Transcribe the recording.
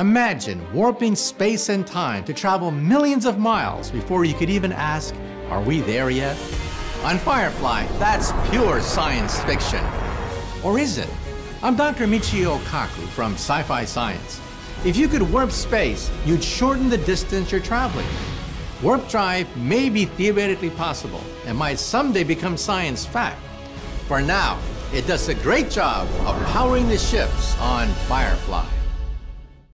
Imagine warping space and time to travel millions of miles before you could even ask, are we there yet? On Firefly, that's pure science fiction. Or is it? I'm Dr. Michio Kaku from Sci-Fi Science. If you could warp space, you'd shorten the distance you're traveling. Warp drive may be theoretically possible and might someday become science fact. For now, it does a great job of powering the ships on Firefly.